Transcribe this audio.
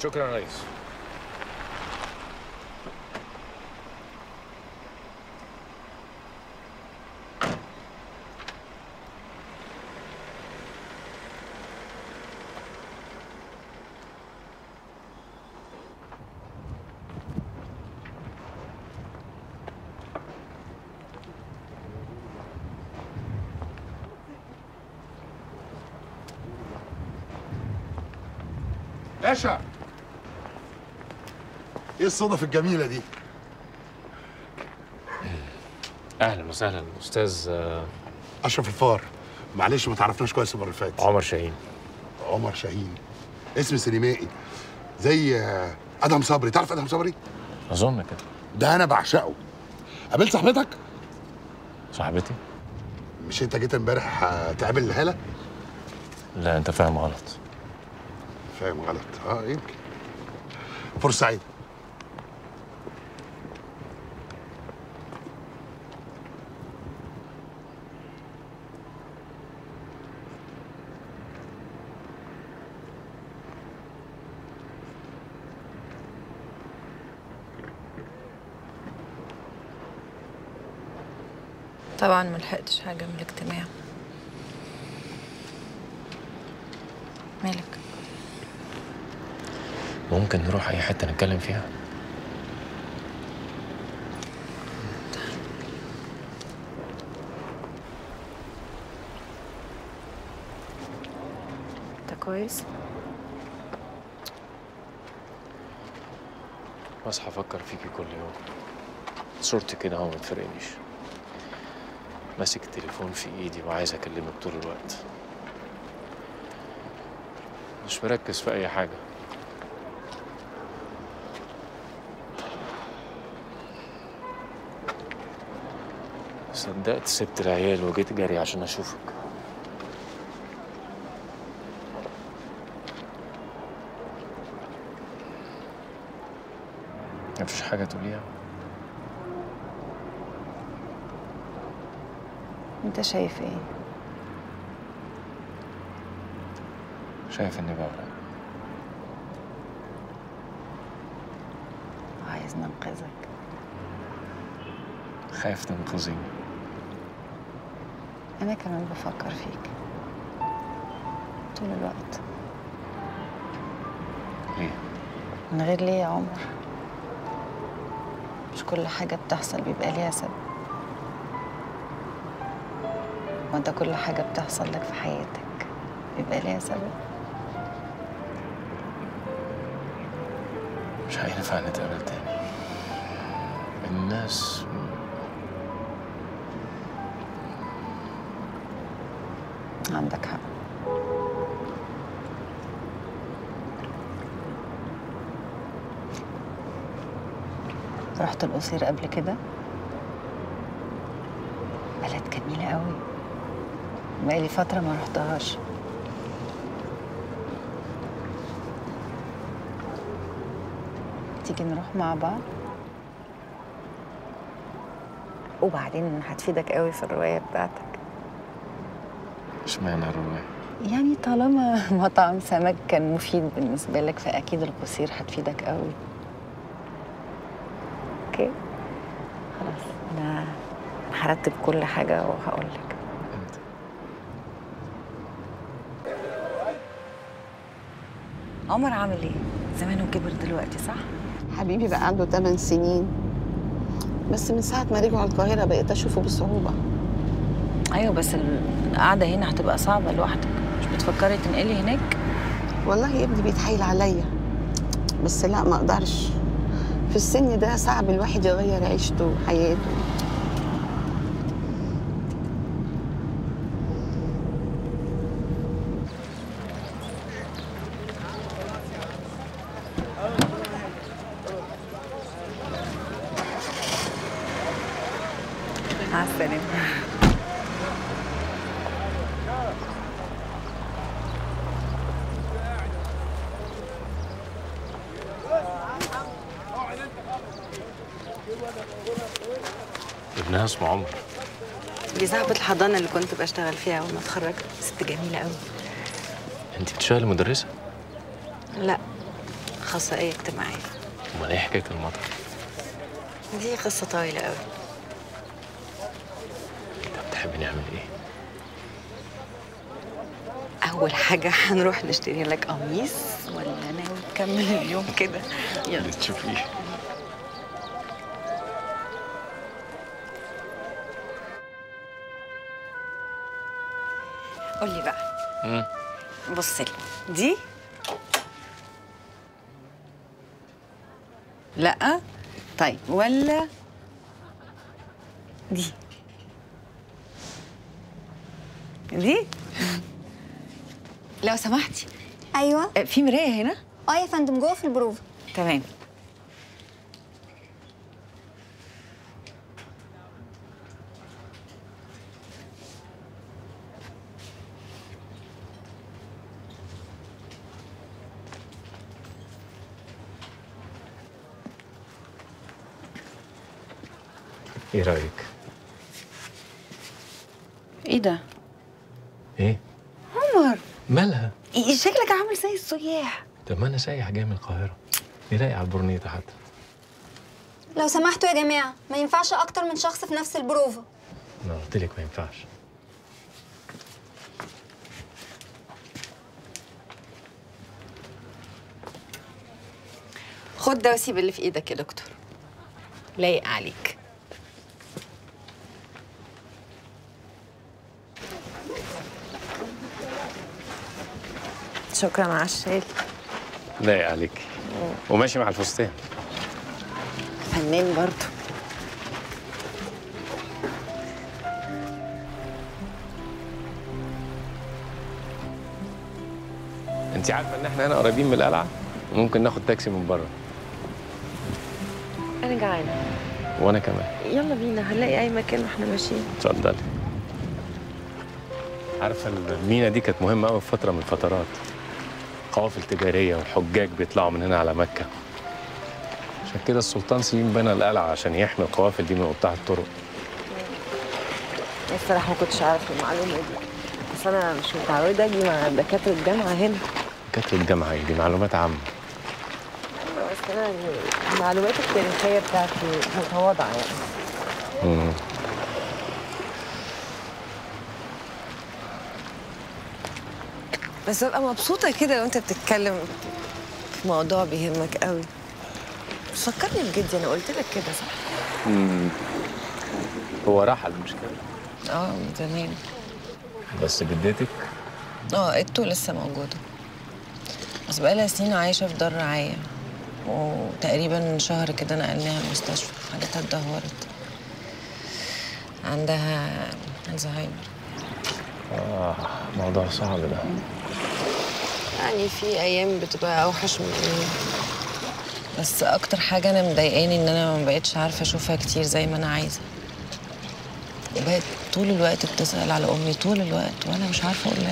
شكرا يا ريس. باشا، ايه الصدف الجميلة دي؟ اهلا وسهلا استاذ اشرف الفار. معلش ما تعرفناش كويس المرة اللي فاتت. عمر شاهين. عمر شاهين، اسم سينمائي زي ادهم صبري. تعرف ادهم صبري؟ اظن كده. ده انا بعشقه. قابلت صاحبتك؟ صاحبتي؟ مش انت جيت امبارح تقابل هالة؟ لا انت فاهم غلط. فاهم غلط، يمكن. فرصة سعيدة. طبعا ملحقتش حاجة من الاجتماع. مالك؟ ممكن نروح اي حته نتكلم فيها؟ انت كويس؟ بصحى افكر فيكي كل يوم. صورتي كده اهو ما تفرقنيش. ماسك التليفون في ايدي وعايز اكلمك طول الوقت. مش مركز في اي حاجه. صدقت سبت العيال وجيت جري عشان اشوفك. مفيش حاجه تقوليها؟ انت شايف ايه؟ شايف اني بغرق. عايز ننقذك. خايف تنقذيني. انا كمان بفكر فيك طول الوقت. ليه؟ من غير ليه يا عمر؟ مش كل حاجة بتحصل بيبقى ليها سبب. وانت كل حاجة بتحصل لك في حياتك بيبقى ليها سبب. مش هينفع نتقابل تاني. الناس عندك حق. رحت القصير قبل كده؟ بلد جميلة قوي. بقالي فترة ما رحتهاش. تيجي نروح مع بعض؟ وبعدين هتفيدك قوي في الرواية بتاعتك. اشمعنى الرواية؟ يعني طالما مطعم سمك كان مفيد بالنسبة لك فأكيد القصير هتفيدك قوي. اوكي؟ خلاص أنا هرتب كل حاجة وهقول لك. عمر عامل ايه؟ زمانه كبر دلوقتي صح؟ حبيبي بقى عنده 8 سنين، بس من ساعة ما رجعوا القاهرة بقيت أشوفه بصعوبة. ايوه بس القعدة هنا هتبقى صعبة لوحدك، مش بتفكري تنقلي هناك؟ والله يا ابني بيتحايل عليا، بس لا ما أقدرش. في السن ده صعب الواحد يغير عيشته وحياته. مع السلامة. ابنها اسمه عمر. دي صاحبة الحضانة اللي كنت بشتغل فيها أول ما اتخرجت، ست جميلة قوي. انت بتشتغلي مدرسة؟ لا اخصائيه اجتماعيه. امال ايه حكايه المطر؟ دي قصه طويله قوي. انت بتحب نعمل ايه؟ اول حاجه هنروح نشتري لك قميص، ولا ناوي تكمل اليوم كده؟ يلا اللي تشوفيه. قولي بقى. بص لي دي. لا طيب، ولا دي؟ دي لو سمحتي. ايوه. في مرايه هنا؟ يا فندم، جوه في البروفه. تمام. ايه رايك؟ ايه ده؟ ايه؟ عمر، مالها؟ شكلك عامل زي السياح. طب ما انا سايح جاي من القاهره، يلاقي على البورنيطه حتى. لو سمحتوا يا جماعه، ما ينفعش اكتر من شخص في نفس البروفه. انا قلت لك ما ينفعش. خد ده وسيب اللي في ايدك يا دكتور، لايق عليك. شكرا على الشال. لايق عليك وماشي مع الفستان. فنان برضه. انت عارفه ان احنا هنا قريبين من القلعه وممكن ناخد تاكسي من بره. انا جعانه. وانا كمان. يلا بينا، هنلاقي اي مكان واحنا ماشيين. اتفضلي. عارفه المينا دي كانت مهمه قوي في فتره من الفترات. قوافل تجاريه والحجاج بيطلعوا من هنا على مكه. عشان كده السلطان سليم بنى القلعه عشان يحمي القوافل دي من قطاع الطرق. الصراحه ما كنتش اعرف المعلومه دي، بس انا مش متعوده اجي مع دكاتره الجامعه هنا. دكاتره الجامعه دي معلومات عامه. ايوه بس انا المعلومات التاريخيه بتاعتي متواضعه يعني. بس ببقى مبسوطه كده وانت بتتكلم في موضوع بيهمك قوي. مش فكرني بجدي، انا قلت لك كده صح؟ هو رحل مش كده؟ من زمان. بس جدتك؟ ايدته لسه موجوده، بس بقالها سنين عايشه في دار رعايه، وتقريبا من شهر كده نقلناها المستشفى. حالتها اتدهورت، عندها الزهايمر. موضوع صعب ده. يعني في ايام بتبقى اوحش من ايام، بس اكتر حاجه انا مضايقاني ان انا ما بقتش عارفه اشوفها كتير زي ما انا عايزه. وبقت طول الوقت بتسال على امي طول الوقت، وانا مش عارفه اقول لها